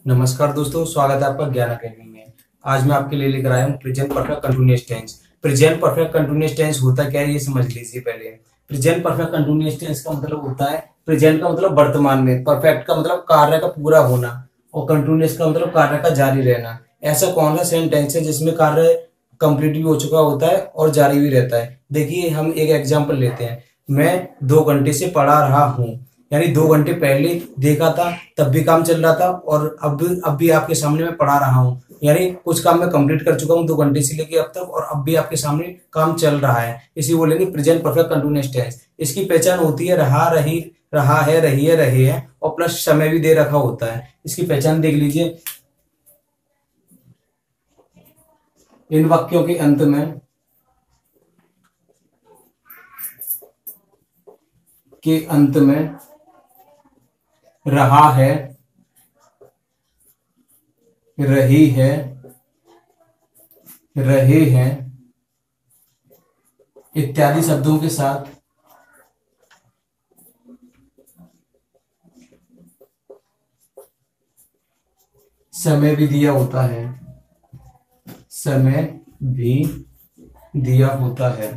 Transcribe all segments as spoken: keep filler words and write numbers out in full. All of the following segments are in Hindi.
नमस्कार दोस्तों, स्वागत है आपका ज्ञान अकेडमी में। आज मैं आपके लिए लेकर आया हूँ present perfect continuous tense. Present perfect continuous tense होता क्या है ये समझ लीजिए पहले। प्रेजेंट परफेक्ट कंटिन्यूअस टेंस का मतलब होता है, प्रेजेंट का मतलब वर्तमान में, परफेक्ट का मतलब कार्य का पूरा होना और कंटिन्यूअस का मतलब कार्य का जारी रहना। ऐसा कौन सा सेंटेंस है जिसमें कार्य कंप्लीट भी हो चुका होता है और जारी भी रहता है। देखिए, हम एक एग्जाम्पल लेते हैं। मैं दो घंटे से पढ़ा रहा हूँ, यानी दो घंटे पहले देखा था तब भी काम चल रहा था और अब भी अब भी आपके सामने मैं पढ़ा रहा हूँ, यानी कुछ काम मैं कंप्लीट कर चुका हूँ दो घंटे से लेके अब तक और अब भी आपके सामने काम चल रहा है। इसी बोलेंगे प्रेजेंट परफेक्ट कंटिन्यूअस टेंस। इसकी पहचान होती है रहा, रही, रहा है, रही है, रहे हैं और प्लस समय भी दे रखा होता है। इसकी पहचान देख लीजिए। इन वाक्यों के अंत में के अंत में रहा है, रही है, रहे हैं इत्यादि शब्दों के साथ समय भी दिया होता है, समय भी दिया होता है।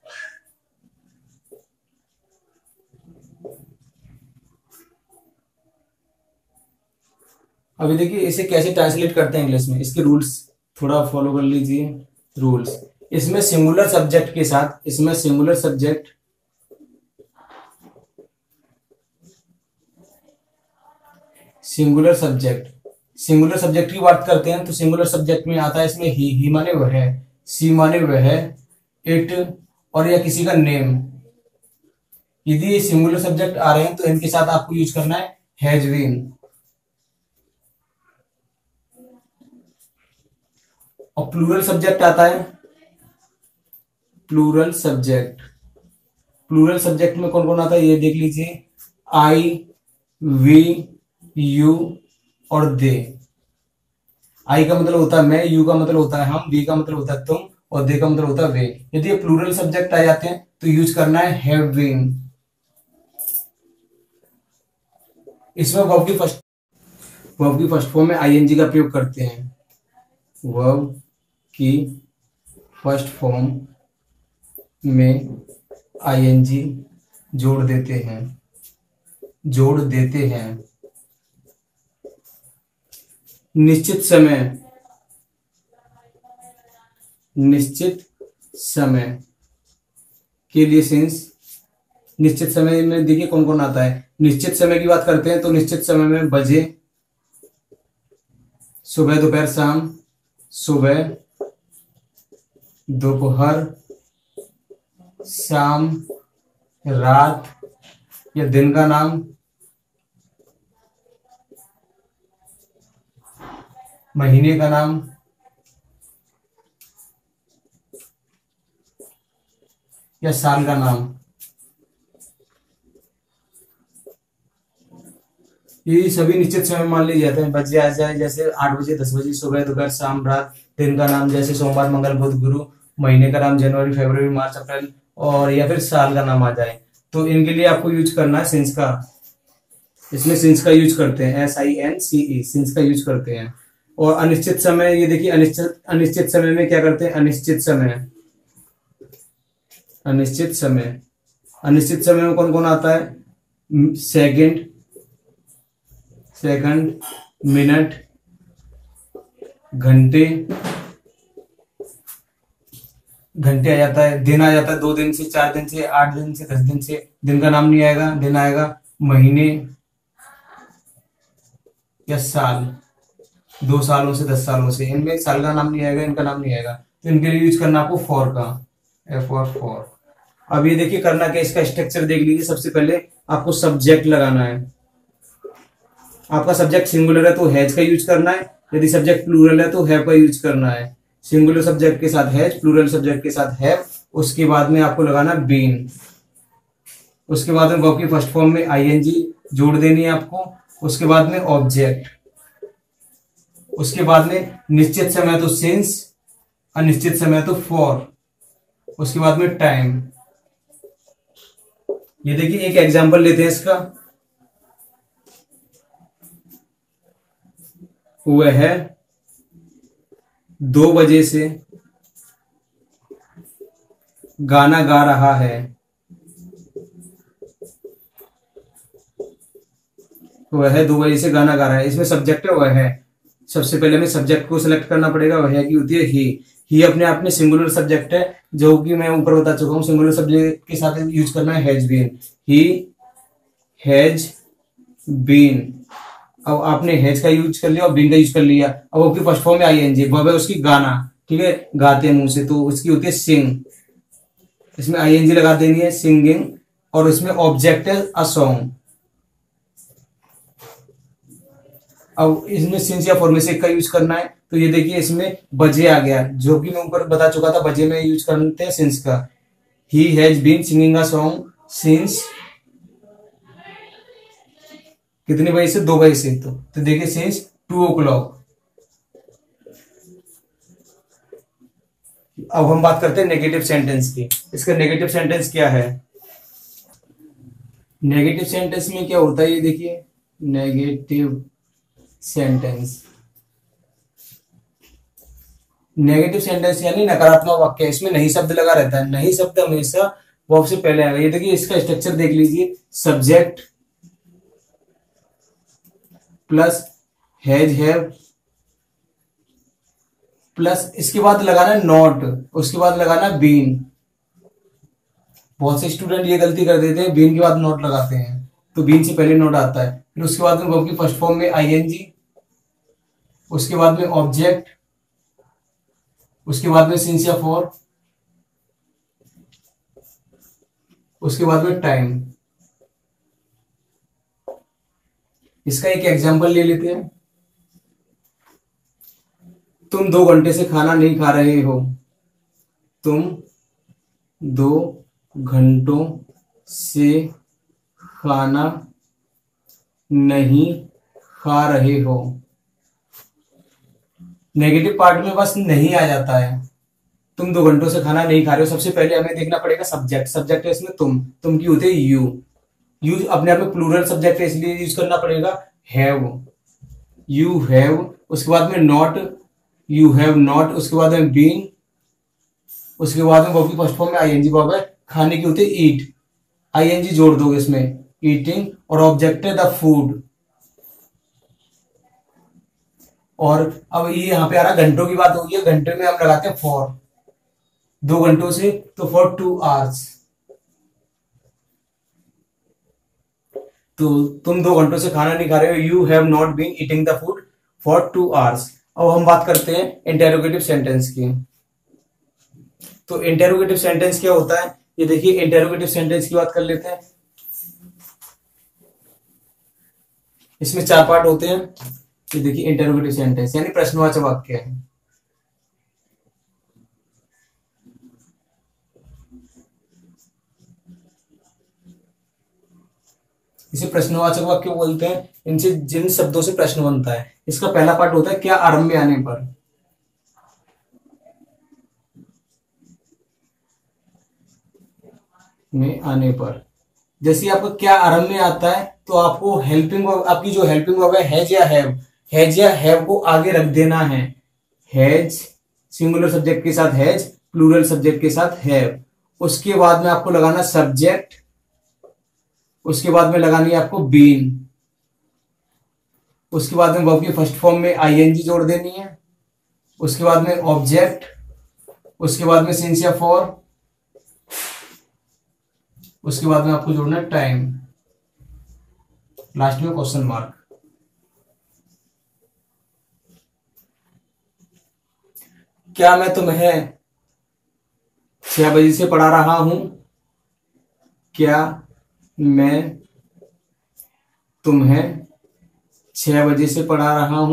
अभी देखिए इसे कैसे ट्रांसलेट करते हैं इंग्लिश में, इसके रूल्स थोड़ा फॉलो कर लीजिए। रूल्स, इसमें सिंगुलर सब्जेक्ट के साथ इसमें singular subject singular subject singular subject की बात करते हैं तो सिंगुलर सब्जेक्ट में आता है इसमें ही ही माने वह है, सी माने वह है, इट और या किसी का नेम। यदि ये सिंगुलर सब्जेक्ट आ रहे हैं तो इनके साथ आपको यूज करना है हैज बीन। और प्लूरल सब्जेक्ट आता है, प्लूरल सब्जेक्ट प्लूरल सब्जेक्ट में कौन कौन आता है ये देख लीजिए। आई, वी, यू और दे। आई का मतलब होता है मैं, यू का मतलब होता है हम, वी का मतलब होता है तुम और दे का मतलब होता है वे। यदि ये प्लूरल सब्जेक्ट आ जाते हैं तो यूज करना है हैव बीन। इसमें वर्ब की फर्स्ट वर्ब की फर्स्ट फॉर्म में आईएनजी का प्रयोग करते हैं। वर्ब की फर्स्ट फॉर्म में आईएनजी जोड़ देते हैं जोड़ देते हैं निश्चित समय निश्चित समय के लिए सिंस। निश्चित समय में देखिए कौन कौन आता है। निश्चित समय की बात करते हैं तो निश्चित समय में बजे, सुबह, दोपहर, शाम, सुबह, दोपहर, शाम, रात या दिन का नाम, महीने का नाम, या साल का नाम। ये सभी निश्चित समय मान लिए जाते हैं। बजे आ जाए जैसे आठ बजे, दस बजे, सुबह, दोपहर, शाम, रात। दिन का नाम जैसे सोमवार, मंगल, बुध, गुरु। महीने का नाम जनवरी, फरवरी, मार्च, अप्रैल और या फिर साल का नाम आ जाए तो इनके लिए आपको यूज करना है सिंस का। इसमें सिंस का यूज करते हैं, S I N C E, since का यूज करते हैं। और अनिश्चित समय, ये देखिए अनिश्चित अनिश्चित समय में क्या करते हैं, अनिश्चित समय अनिश्चित समय अनिश्चित समय में कौन कौन आता है, सेकंड सेकंड मिनट, घंटे घंटे आ जाता है, दिन आ जाता है, दो दिन से, चार दिन से, आठ दिन से, दस दिन से। दिन का नाम नहीं आएगा, दिन आएगा। महीने या साल, दो सालों से दस सालों से, इनमें साल का नाम नहीं आएगा, इनका नाम नहीं आएगा तो इनके लिए यूज करना आपको फॉर का, एफ और फॉर। अब ये देखिए करना क्या, इसका स्ट्रक्चर देख लीजिए। सबसे पहले आपको सब्जेक्ट लगाना है। आपका सब्जेक्ट सिंगुलर है तो हैज का यूज करना है, यदि सब्जेक्ट प्लूरल है तो हैव का यूज करना है। सिंगुलर सब्जेक्ट के साथ हैज, प्लूरल सब्जेक्ट के साथ हैव। उसके बाद में आपको लगाना बीन। उसके बाद में वर्ब की फर्स्ट फॉर्म में आईएनजी जोड़ देनी है आपको। उसके बाद में ऑब्जेक्ट। उसके बाद में निश्चित समय तो सिंस, अनिश्चित समय तो फॉर। उसके बाद में टाइम। ये देखिए एक एग्जांपल लेते हैं इसका। वह दो बजे से गाना गा रहा है। वह दो बजे से गाना गा रहा है, इसमें सब्जेक्ट है वह है। सबसे पहले हमें सब्जेक्ट को सिलेक्ट करना पड़ेगा। वह की होती है ही। ही अपने आप में सिंगुलर सब्जेक्ट है, जो कि मैं ऊपर बता चुका हूँ। सिंगुलर सब्जेक्ट के साथ यूज करना है has been. He has been. अब आपने हैज का यूज कर लिया और बीन का यूज कर लिया। अब उसकी फर्स्ट फॉर्म में आई एन जी, वह उसकी गाना, ठीक है, गाते हैं मुंह से, तो उसकी होती है सिंग। इसमें आई एन जी लगा देनी है, सिंगिंग। और इसमें ऑब्जेक्ट है अ सॉन्ग। अब इसमें सिंस या फॉर में से एक का यूज करना है। तो ये देखिए इसमें बजे आ गया, जो कि मैं ऊपर बता चुका था, बजे में यूज करते हैं सिंस का। He has been singing a song since कितने बजे से? दो बजे से। तो, तो देखिए सिंस टू ओ क्लॉक। अब हम बात करते हैं नेगेटिव सेंटेंस की। इसका नेगेटिव सेंटेंस क्या है? नेगेटिव सेंटेंस में क्या होता है, ये देखिए नेगेटिव सेंटेंस। नेगेटिव सेंटेंस यानी नकारात्मक वाक्य। इसमें नहीं शब्द लगा रहता है। नहीं शब्द हमेशा वर्ब से पहले आएगा। ये देखिए इसका स्ट्रक्चर देख लीजिए। Subject plus has have plus इसके बाद लगाना नॉट, उसके बाद लगाना बीन। बहुत से स्टूडेंट ये गलती कर देते हैं, बीन के बाद नॉट लगाते हैं, तो बीन से पहले नॉट आता है। फिर उसके बाद में वर्ब की फर्स्ट फॉर्म में आईएनजी, उसके बाद में ऑब्जेक्ट, उसके बाद में सिंस या फॉर, उसके बाद में टाइम। इसका एक एग्जांपल ले लेते हैं। तुम दो घंटे से खाना नहीं खा रहे हो। तुम दो घंटों से खाना नहीं खा रहे हो। नेगेटिव पार्ट में बस नहीं आ जाता है। तुम दो घंटों से खाना नहीं खा रहे हो। सबसे पहले हमें देखना पड़ेगा सब्जेक्ट। सब्जेक्ट है इसमें तुम। तुम की होते है यू। यू अपने आप में प्लूरल सब्जेक्ट है, इसलिए यूज करना पड़ेगा हैव। यू हैव, उसके बाद में नॉट, यू हैव नॉट, उसके बाद में बीन, उसके बाद में वर्ब की फर्स्ट फॉर्म में आईएनजी वर्ब है। खाने की होती है ईट, आईएनजी जोड़ दोगे इसमें, ईटिंग। और ऑब्जेक्ट है द फूड। और अब ये यहाँ पे आ रहा घंटों की बात होगी। घंटे में हम लगाते हैं फॉर, दो घंटों से, तो फॉर टू आवर्स। तो तुम दो घंटों से खाना नहीं खा रहे हो। You have not been eating the food for two hours. अब हम बात करते हैं इंटेरोगेटिव सेंटेंस की। तो इंटेरोगेटिव सेंटेंस क्या होता है, ये देखिए इंटेरोगेटिव सेंटेंस की बात कर लेते हैं। इसमें चार पार्ट होते हैं। ये देखिए इंटेरोगेटिव सेंटेंस यानी प्रश्नवाचक वाक्य है। इसे प्रश्नवाचक वाक्य बोलते हैं। इनसे जिन शब्दों से प्रश्न बनता है। इसका पहला पार्ट होता है क्या आरंभ में आने पर। में आने पर जैसे आपका क्या आरंभ में आता है, तो आपको हेल्पिंग वर्ब, आपकी जो हेल्पिंग वर्ब है हैज या हैव, हैज या हैव को आगे रख देना है। हैज सिंगुलर सब्जेक्ट के साथ हैज, प्लूरल सब्जेक्ट के साथ हैव। उसके बाद में आपको लगाना सब्जेक्ट, उसके बाद में लगानी है आपको बीन, उसके बाद में वर्ब की फर्स्ट फॉर्म में आईएनजी जोड़ देनी है, उसके बाद में ऑब्जेक्ट, उसके बाद में सिंस या फॉर, उसके बाद में आपको जोड़ना है टाइम, लास्ट में क्वेश्चन मार्क। क्या मैं तुम्हें छह बजे से पढ़ा रहा हूं। क्या मैं तुम्हें छह बजे से पढ़ा रहा हूं।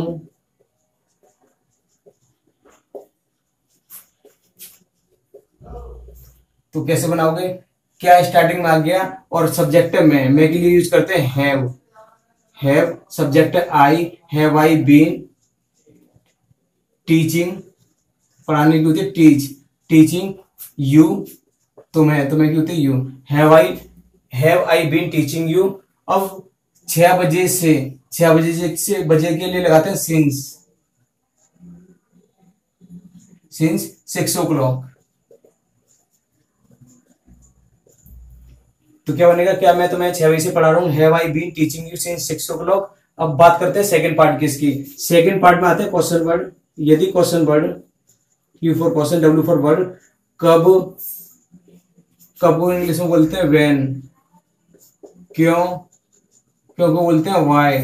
तो कैसे बनाओगे, क्या स्टार्टिंग में आ गया और सब्जेक्ट है मैं, मैं के लिए यूज करते हैं हैव। हैव सब्जेक्ट है I, have I been teaching, पढ़ाने की होती है टीच, टीचिंग यू, तुम्हें, तुम्हें की होती है you. Have I have I been teaching you. अब छह बजे से, छह बजे से बजे के लिए लगाते हैं since, since six o'clock. तो क्या बनेगा, क्या मैं तुम्हें छह बजे से पढ़ा रहा हूँ, have I been teaching you since six o'clock. अब बात करते हैं सेकंड पार्ट की इसकी। सेकंड पार्ट में आते हैं क्वेश्चन वर्ड। यदि question word, Q for question, W for word, कब, कब को इंग्लिश में बोलते हैं व्हेन, क्यों, क्यों को बोलते हैं व्हाई,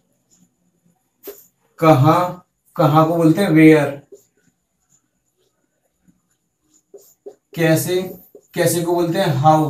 कहां, कहां को बोलते हैं वेयर, कैसे, कैसे को बोलते हैं हाउ,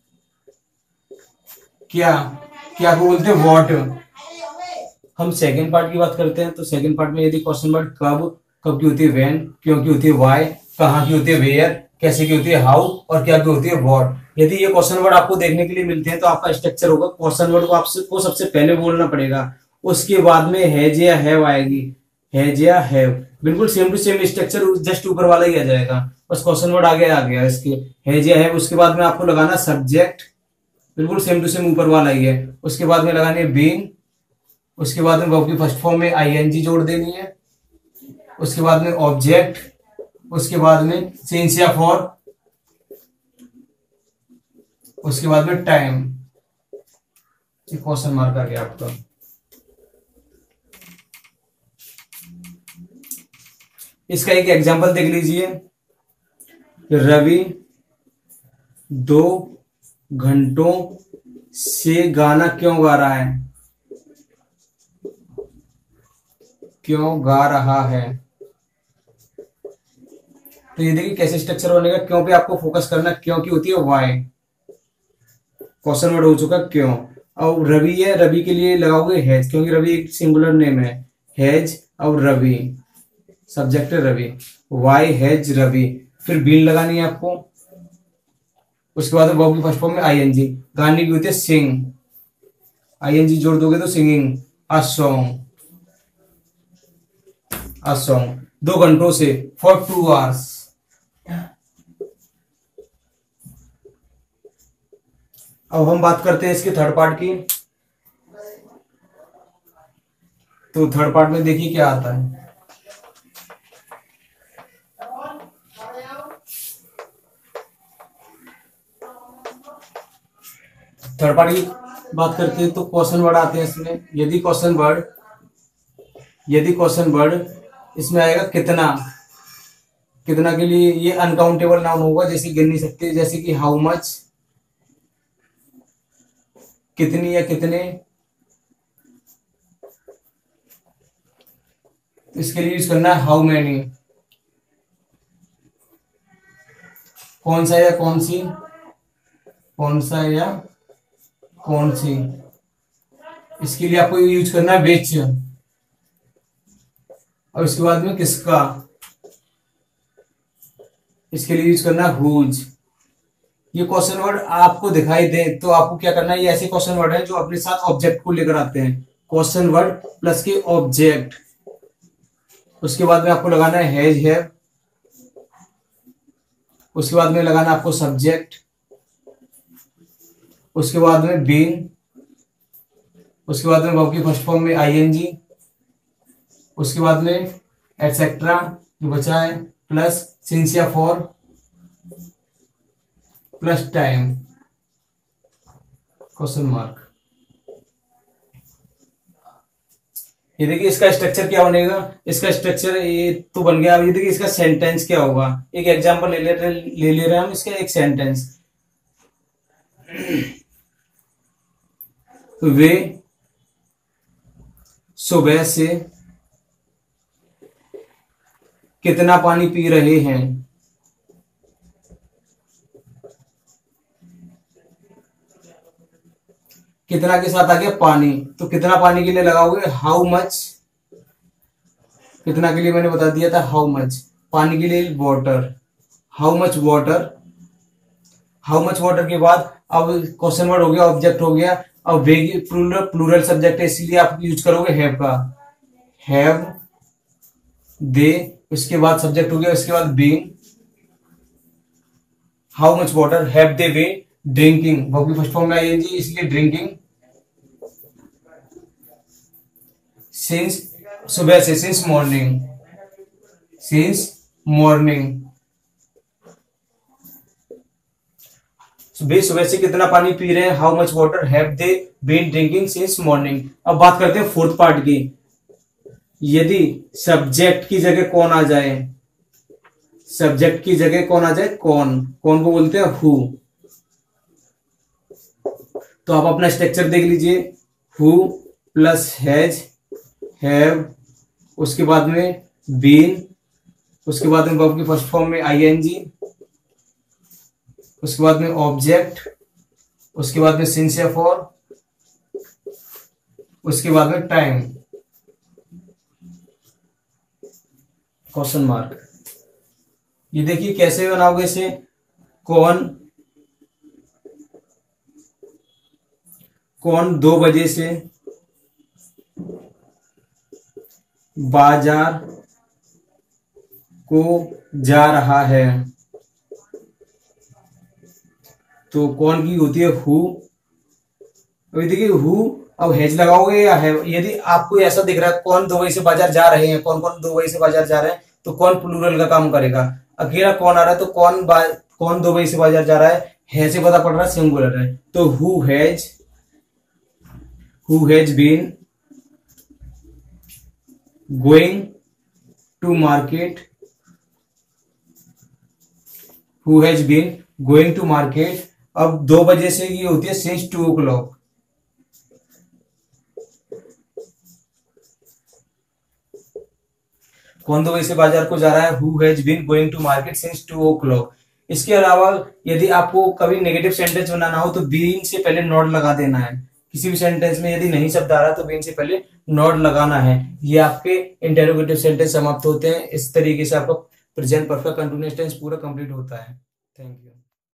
क्या, क्या को बोलते हैं व्हाट। हम सेकंड पार्ट की बात करते हैं, तो सेकंड पार्ट में यदि क्वेश्चन वर्ड कब, कब की होती है व्हेन, क्यों की होती है व्हाई, कहां की होती है वेयर, कैसे की होती है हाउ, और क्या की होती है व्हाट। यदि ये क्वेश्चन वर्ड आपको देखने के लिए मिलते हैं तो आपका स्ट्रक्चर होगा, क्वेश्चन वर्ड को आपको सबसे पहले बोलना पड़ेगा, उसके बाद में हैज या हैव आएगी, हैज या हैव, बिल्कुल same to same structure, just ऊपर वाला ही आ जाएगा, बस क्वेश्चन वर्ड आगे आ गया इसके, हैज या हैव। उसके बाद में आपको लगाना सब्जेक्ट, बिल्कुल सेम टू सेम ऊपर वाला ही है। उसके बाद में लगानी है बीइंग, उसके बाद में वर्ब की फर्स्ट फॉर्म में आईएनजी जोड़ देनी है, उसके बाद में ऑब्जेक्ट, उसके बाद में सिंस या फॉर, उसके बाद में टाइम। क्वेश्चन मार्क आ गया आपका। इसका एक एग्जांपल देख लीजिए, रवि दो घंटों से गाना क्यों गा रहा है, क्यों गा रहा है। तो ये देखिए कैसे स्ट्रक्चर बनेगा, क्यों पे आपको फोकस करना, क्यों की होती है वाई, क्वेश्चन वर्ड हो चुका क्यों। और रवि है, रवि के लिए लगाओगे हैज, क्योंकि रवि एक सिंगुलर नेम है, हैज और रवि, सब्जेक्ट है रवि, वाई हैज रवि। फिर बीन लगानी है आपको, उसके बाद वर्ब की फर्स्ट फॉर्म में आईएनजी, गाने की होती है सिंग, आईएनजी जोड़ दोगे तो singing, a song, a song, दो घंटों से, फॉर टू आवर्स। अब हम बात करते हैं इसके थर्ड पार्ट की। तो थर्ड पार्ट में देखिए क्या आता है। थर्ड पार्ट की बात करते हैं तो क्वेश्चन वर्ड आते हैं इसमें। यदि क्वेश्चन वर्ड, यदि क्वेश्चन वर्ड इसमें आएगा कितना, कितना के लिए ये अनकाउंटेबल नाउन होगा, जैसे गिन नहीं सकते, जैसे कि हाउ मच, कितनी या कितने, इसके लिए यूज करना है हाउ मैनी, कौन सा या कौन सी, कौन सा या कौन सी, इसके लिए आपको यूज करना है विच, और इसके बाद में किसका, इसके लिए यूज करना है हुज। ये क्वेश्चन वर्ड आपको दिखाई दे तो आपको क्या करना है, ये ऐसे क्वेश्चन वर्ड है जो अपने साथ ऑब्जेक्ट को लेकर आते हैं, क्वेश्चन वर्ड प्लस के ऑब्जेक्ट। उसके बाद में आपको लगाना है हैज हैव, उसके बाद में लगाना आपको सब्जेक्ट, उसके बाद में बीन, उसके बाद में वर्ब की फर्स्ट फॉर्म में आईएनजी, उसके बाद में एटसेट्रा जो बचा है, प्लस सिंस या for, plus time, question mark. ये देखिए इसका स्ट्रक्चर क्या बनेगा, इसका स्ट्रक्चर ये तो बन गया। अब ये देखिए इसका सेंटेंस क्या होगा, एक एग्जांपल ले ले ले ले रहे हैं हम इसका एक सेंटेंस। वे सुबह से कितना पानी पी रहे हैं, कितना के साथ आ गया पानी, तो कितना पानी के लिए लगाओगे हाउ मच, कितना के लिए मैंने बता दिया था हाउ मच, पानी के लिए water, how much water. How much water के बाद अब क्वेश्चन वर्ड हो गया, ऑब्जेक्ट हो गया, अब वे प्लूरल प्लूरल सब्जेक्ट है, इसलिए आप यूज करोगे हैव का, हैव दे, उसके बाद सब्जेक्ट हो गया, उसके बाद being, how much water, have they been drinking, verb की फर्स्ट फॉर्म में आईएनजी इसलिए ड्रिंकिंग, सिंस सुबह से, सिंस मॉर्निंग, सिंस मॉर्निंग। वे सुबह से कितना पानी पी रहे हैं, how much water have they been drinking since morning. अब बात करते हैं फोर्थ पार्ट की। यदि सब्जेक्ट की जगह कौन आ जाए, सब्जेक्ट की जगह कौन आ जाए, कौन, कौन को बोलते हैं हु। तो आप अपना स्ट्रक्चर देख लीजिए, हु प्लस हैज, हैव, उसके बाद में बीन, उसके बाद में वर्ब की फर्स्ट फॉर्म में आईएनजी, उसके बाद में ऑब्जेक्ट, उसके बाद में सिंस या फॉर, उसके बाद में टाइम, क्वेश्चन मार्क। ये देखिए कैसे बनाओगे इसे, कौन, कौन दो बजे से बाजार को जा रहा है। तो कौन की होती है हु। अभी देखिए हु, अब हैज लगाओगे या है। यदि आपको ऐसा दिख रहा है कौन दो बजे से बाजार जा रहे हैं, कौन कौन दो बजे से बाजार जा रहे हैं, तो कौन प्लूरल का काम करेगा। अकेला कौन आ रहा है तो कौन बा, कौन दो बजे से बाजार जा रहा है, है से पता पड़ रहा है सिंगुलर है। तो who has, who has been going to market, who has been going to market. अब दो बजे से ये होती है सिंस टू ओ क्लॉक। कौन दो बजे से बाजार को जा रहा है, who has been going to market since two o'clock. इसके अलावा यदि आपको कभी नेगेटिव सेंटेंस बनाना हो तो बीन से पहले नॉट लगा देना है। किसी भी सेंटेंस में यदि नहीं शब्द आ रहा तो बीन से पहले नॉट लगाना है। ये आपके इंटेरोगेटिव सेंटेंस समाप्त होते हैं। इस तरीके से आपका प्रेजेंट परफेक्ट कंटीन्यूअस टेंस पूरा कंप्लीट होता है। Thank you.